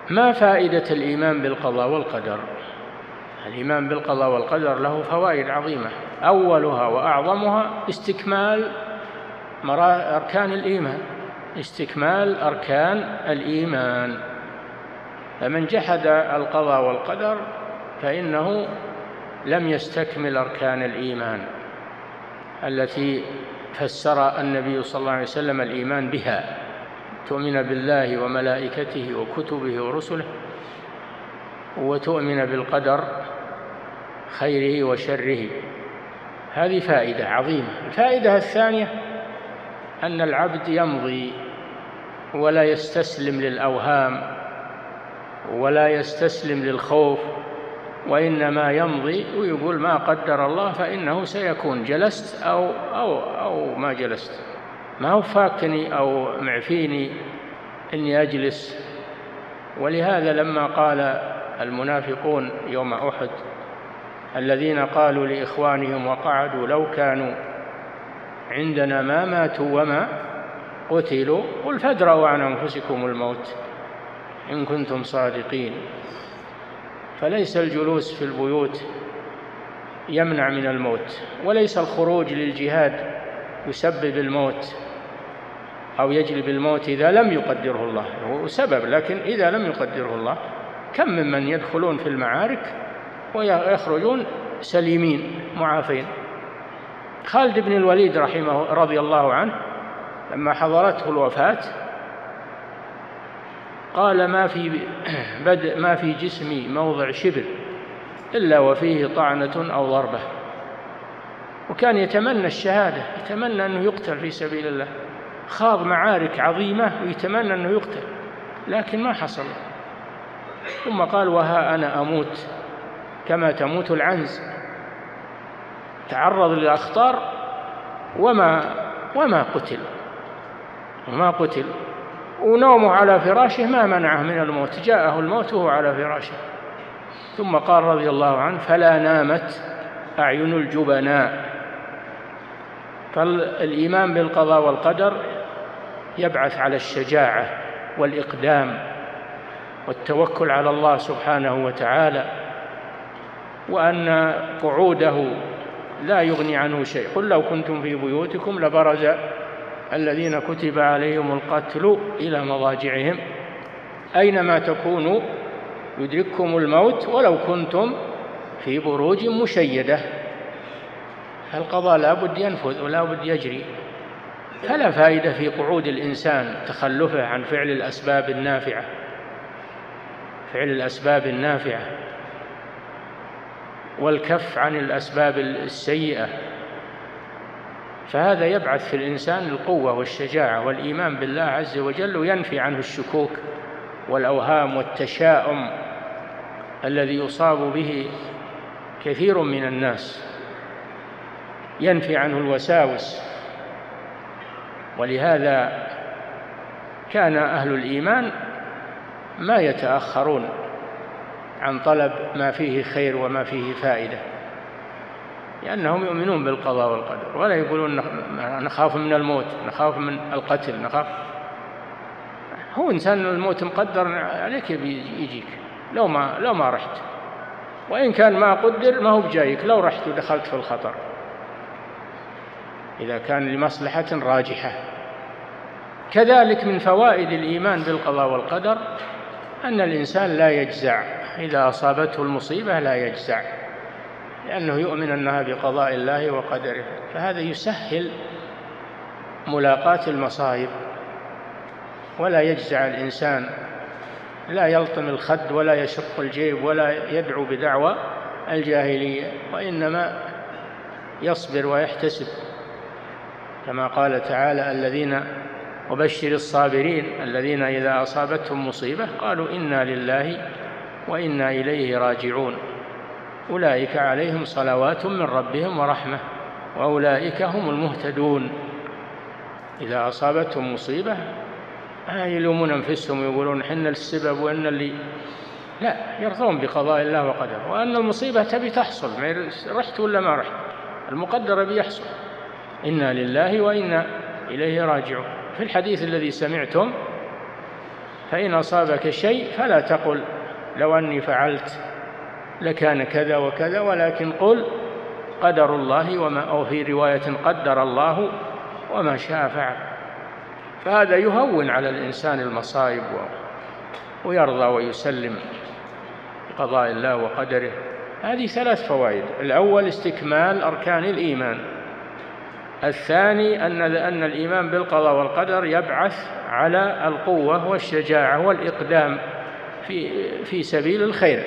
ما فائدة الإيمان بالقضاء والقدر؟ الإيمان بالقضاء والقدر له فوائد عظيمة، أولها وأعظمها استكمال أركان الإيمان، استكمال أركان الإيمان. فمن جحد القضاء والقدر فإنه لم يستكمل أركان الإيمان التي فسر النبي صلى الله عليه وسلم الإيمان بها: تؤمن بالله وملائكته وكتبه ورسله، وتؤمن بالقدر خيره وشره. هذه فائدة عظيمة. الفائدة الثانية أن العبد يمضي ولا يستسلم للأوهام ولا يستسلم للخوف، وإنما يمضي ويقول ما قدر الله فإنه سيكون، جلست أو ما جلست، ما هو فاكني أو معفيني إني أجلس. ولهذا لما قال المنافقون يوم أحد الذين قالوا لإخوانهم وقعدوا لو كانوا عندنا ما ماتوا وما قتلوا قل فادرءوا عن أنفسكم الموت إن كنتم صادقين. فليس الجلوس في البيوت يمنع من الموت، وليس الخروج للجهاد يسبب الموت أو يجلب الموت إذا لم يقدره الله. هو سبب، لكن إذا لم يقدره الله كم ممن يدخلون في المعارك ويخرجون سليمين معافين. خالد بن الوليد رضي الله عنه لما حضرته الوفاة قال ما في جسمي موضع شبر إلا وفيه طعنة أو ضربة، وكان يتمنى الشهادة، يتمنى أنه يقتل في سبيل الله، خاض معارك عظيمة ويتمنى أنه يقتل لكن ما حصل. ثم قال وها أنا أموت كما تموت العنز، تعرض للأخطار وما قتل، ونومه على فراشه ما منعه من الموت، جاءه الموت وهو على فراشه. ثم قال رضي الله عنه فلا نامت أعين الجبناء. فالإيمان بالقضاء والقدر يبعث على الشجاعة والإقدام والتوكل على الله سبحانه وتعالى، وأن قعوده لا يغني عنه شيء. قل لو كنتم في بيوتكم لبرز الذين كتب عليهم القتل إلى مضاجعهم أينما تكونوا يدرككم الموت ولو كنتم في بروج مشيدة. القضاء لا بد ينفذ ولا بد يجري، فلا فائدة في قعود الإنسان تخلفه عن فعل الأسباب النافعة والكف عن الأسباب السيئة. فهذا يبعث في الإنسان القوة والشجاعة والإيمان بالله عز وجل، وينفي عنه الشكوك والأوهام والتشاؤم الذي يصاب به كثير من الناس، ينفي عنه الوساوس. ولهذا كان أهل الإيمان ما يتأخرون عن طلب ما فيه خير وما فيه فائدة، لأنهم يؤمنون بالقضاء والقدر، ولا يقولون نخاف من الموت، نخاف من القتل، هو إنسان الموت مقدر عليك يجيك لو ما رحت، وإن كان ما قدر ما هو بجايك لو رحت ودخلت في الخطر إذا كان لمصلحة راجحة. كذلك من فوائد الإيمان بالقضاء والقدر أن الإنسان لا يجزع إذا أصابته المصيبة، لا يجزع لأنه يؤمن أنها بقضاء الله وقدره، فهذا يسهل ملاقاة المصائب. ولا يجزع الإنسان، لا يلطم الخد ولا يشق الجيب ولا يدعو بدعوى الجاهلية، وإنما يصبر ويحتسب كما قال تعالى وبشر الصابرين الذين إذا أصابتهم مصيبة قالوا إنا لله وإنا إليه راجعون أولئك عليهم صلوات من ربهم ورحمة وأولئك هم المهتدون. إذا أصابتهم مصيبة يلومون أنفسهم ويقولون حنا السبب وإن لا، يرضون بقضاء الله وقدره، وأن المصيبة تبي تحصل، رحت ولا ما رحت، المقدر بيحصل. إنا لله وإنا إليه راجعون. في الحديث الذي سمعتم فإن أصابك شيء فلا تقل لو أني فعلت لكان كذا وكذا، ولكن قل قدر الله أو في رواية قدر الله وما شاء فعل. فهذا يهون على الإنسان المصائب ويرضى ويسلم بقضاء الله وقدره. هذه 3 فوائد: الأول استكمال أركان الإيمان، الثاني أن الإيمان بالقضاء والقدر يبعث على القوة والشجاعة والإقدام في سبيل الخير،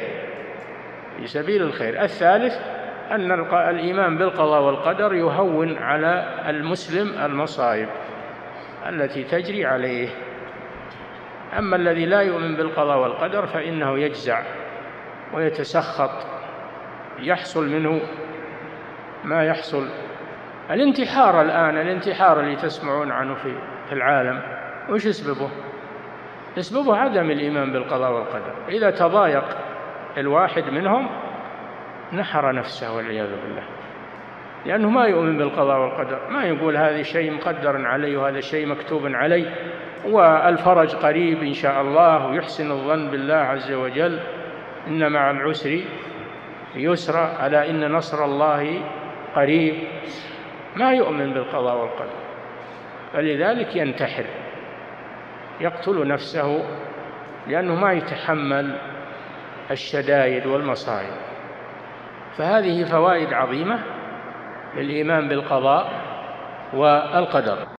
الثالث أن الإيمان بالقضاء والقدر يهون على المسلم المصائب التي تجري عليه. أما الذي لا يؤمن بالقضاء والقدر فإنه يجزع ويتسخط، يحصل منه ما يحصل. الانتحار الآن، الانتحار اللي تسمعون عنه في العالم، وش يسببه؟ يسببه عدم الإيمان بالقضاء والقدر. إذا تضايق الواحد منهم نحر نفسه والعياذ بالله، لأنه ما يؤمن بالقضاء والقدر، ما يقول هذا شيء مقدر علي وهذا شيء مكتوب علي والفرج قريب إن شاء الله، ويحسن الظن بالله عز وجل إن مع العسر يسرا، ألا إن نصر الله قريب. ما يؤمن بالقضاء والقدر، فلذلك ينتحر، يقتل نفسه، لأنه ما يتحمل الشدائد والمصائب. فهذه فوائد عظيمة للإيمان بالقضاء والقدر.